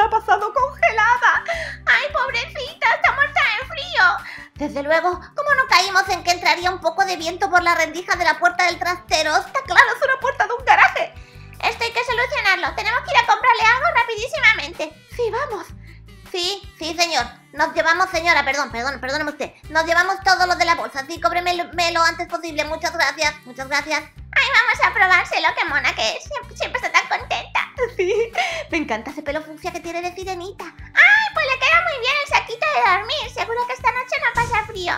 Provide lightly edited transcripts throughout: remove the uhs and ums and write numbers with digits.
la ha pasado congelada. ¡Ay, pobrecita! ¡Está muerta de frío! Desde luego, ¿cómo no caímos en que entraría un poco de viento por la rendija de la puerta del trastero? Está claro, es una puerta de un garaje. Esto hay que solucionarlo. Tenemos que ir a comprarle algo rapidísimamente. Sí, vamos. Sí, señor. Nos llevamos, señora, perdóneme usted. Nos llevamos todo lo de la bolsa. Sí, cóbremelo lo antes posible. Muchas gracias. Ay, vamos a probárselo, qué mona que es. Siempre está tan contenta. Sí, me encanta ese pelo fucsia que tiene de sirenita. Ay, pues le queda muy bien el saquito de dormir. Seguro que esta noche no pasa frío.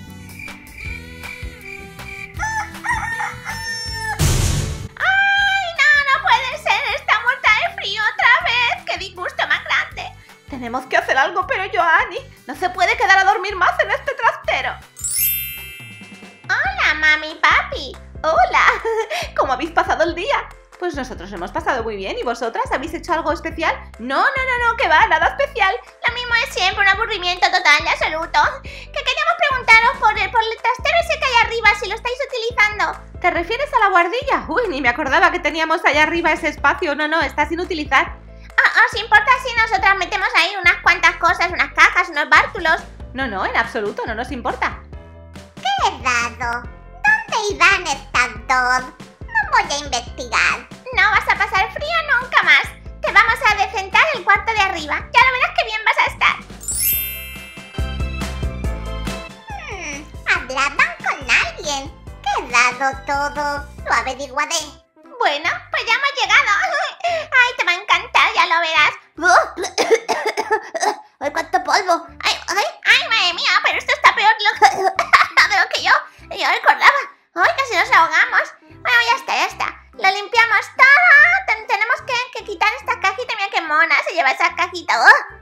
Ay, no puede ser. Está muerta de frío otra vez. Qué disgusto más grande. Tenemos que hacer algo, pero Joanny no se puede quedar a dormir más en este trastero. Hola, mami, papi. Hola, ¿cómo habéis pasado el día? Pues nosotros hemos pasado muy bien. ¿Y vosotras habéis hecho algo especial? No, que va, nada especial. Lo mismo es siempre, un aburrimiento total y absoluto. Que queríamos preguntaros por el trastero ese que hay arriba, si lo estáis utilizando. ¿Te refieres a la guardilla? Uy, ni me acordaba que teníamos allá arriba ese espacio. No, está sin utilizar. ¿Os importa si nosotras metemos ahí unas cuantas cosas, unas cajas, unos bártulos? No, en absoluto, no nos importa. ¡Qué raro! ¿Dónde irán estas dos? No voy a investigar. No vas a pasar frío nunca más. Te vamos a decentar el cuarto de arriba. Ya lo verás que bien vas a estar. Hablaban con alguien. ¡Qué raro todo! Lo averiguaré. Bueno, pues ya hemos llegado. Ay, te va a encantar, ya lo verás. ¡Ay, cuánto polvo! ¡Ay, madre mía! Pero esto está peor de lo que yo recordaba. ¡Ay, casi nos ahogamos! Bueno, ya está. Lo limpiamos todo. Tenemos que quitar esta cajita. Mira qué mona se lleva esa cajita.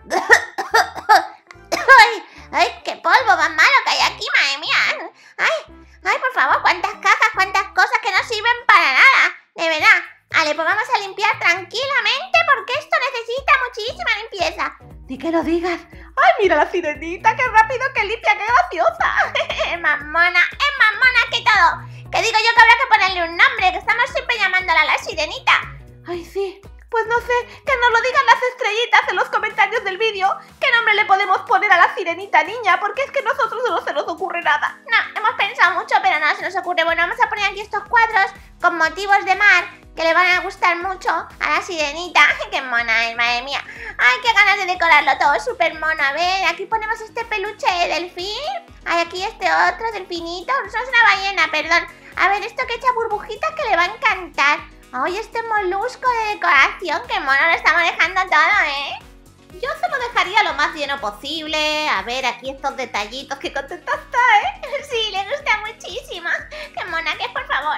¡Ay, qué polvo más malo que hay aquí, madre mía! ¡Ay, por favor! ¿Cuántas cajas, cuántas cosas que no sirven para nada? De verdad. Vale, pues vamos a limpiar tranquilamente porque esto necesita muchísima limpieza. Ni que lo digas. ¡Ay, mira la sirenita! ¡Qué rápido que limpia! ¡Qué graciosa! Es más mona que todo. Que digo yo que habrá que ponerle un nombre, que estamos siempre llamándola la sirenita. Ay, sí. Pues no sé, que nos lo digan las estrellitas en los comentarios del vídeo. ¿Qué nombre le podemos poner a la sirenita niña? Porque es que a nosotros no se nos ocurre nada. No, hemos pensado mucho, pero no se nos ocurre. Bueno, vamos a poner aquí estos cuadros con motivos de mar que le van a gustar mucho a la sirenita. ¡Ay, qué mona es, madre mía! ¡Ay, qué ganas de decorarlo todo! Súper mono. A ver, aquí ponemos este peluche de delfín. Hay aquí este otro delfinito. No, es una ballena, perdón. A ver, esto que echa burbujitas que le va a encantar. ¡Ay, este molusco de decoración! ¡Qué mono lo estamos dejando todo, eh! Yo se lo dejaría lo más lleno posible. A ver, aquí estos detallitos. ¡Qué contenta está, eh! Sí, le gusta muchísimo. ¡Qué mona que es, por favor!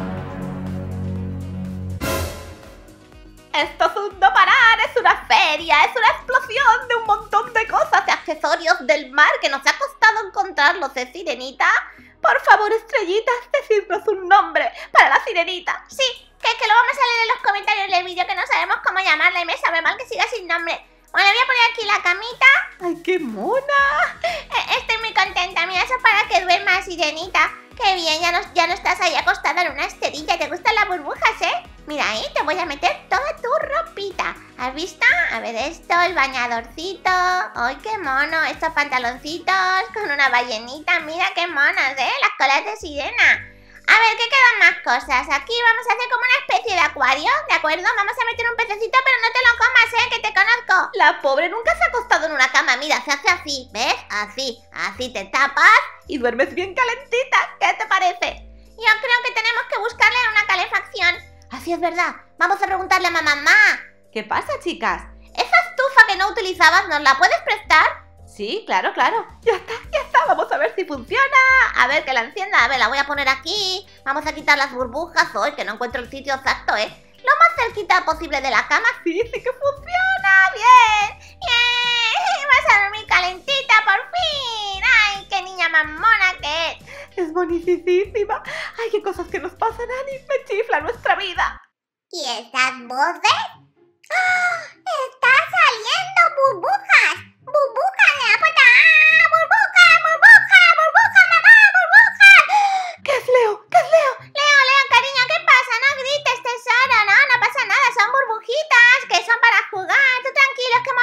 Esto es un no parar, es una feria, es una explosión de un montón de cosas, de accesorios del mar que nos ha costado encontrarlos, de sirenita. Por favor, estrellitas, decidnos un nombre para la sirenita. Sí, que lo vamos a leer en los comentarios del vídeo, que no sabemos cómo llamarla y me sabe mal que siga sin nombre. Bueno, voy a poner aquí la camita. ¡Ay, qué mona! Estoy muy contenta, mira, eso para que duerma, sirenita. Qué bien, ya no estás ahí acostada en una esterilla. ¿Te gustan las burbujas, eh? Mira ahí, te voy a meter toda tu ropita. ¿Has visto? A ver esto, el bañadorcito. ¡Ay, qué mono! Estos pantaloncitos con una ballenita. Mira qué monos, ¿eh? Las colas de sirena. A ver, ¿qué quedan más cosas? Aquí vamos a hacer como una especie de acuario, ¿de acuerdo? Vamos a meter un pececito, pero no te lo comas, que te conozco. La pobre nunca se ha acostado en una cama. Mira, se hace así, ¿ves? Así te tapas y duermes bien calentita. ¿Qué te parece? Yo creo que tenemos que buscarle una calefacción. Así es verdad. Vamos a preguntarle a mamá. ¿Qué pasa, chicas? ¿Esa estufa que no utilizabas nos la puedes prestar? Sí, claro. Ya está. Vamos a ver si funciona. A ver, que la encienda. A ver, la voy a poner aquí. Vamos a quitar las burbujas hoy, que no encuentro el sitio exacto, ¿eh? Lo más cerquita posible de la cama. Sí que funciona. Bien. Vas a dormir calentita, por fin. Ay, qué niña más mona que es. Es bonicísima. Ay, qué cosas que nos pasan, Ani. Me chifla nuestra vida. ¿Y esas voces? ¡Oh! ¡Está saliendo burbujas! ¡Burbujas de la puerta! ¡Ah! ¡Burbujas, mamá! ¡Burbujas! ¿Qué es Leo? Leo, cariño, ¿qué pasa? No grites, tesoro. No pasa nada. Son burbujitas que son para jugar. Tú tranquilo, es que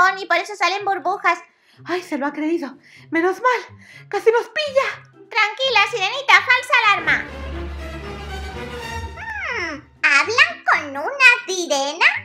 jabón y por eso salen burbujas. ¡Ay, se lo ha creído! ¡Menos mal! ¡Casi nos pilla! Tranquila, Sirenita, falsa alarma. ¿Hablan con una sirena?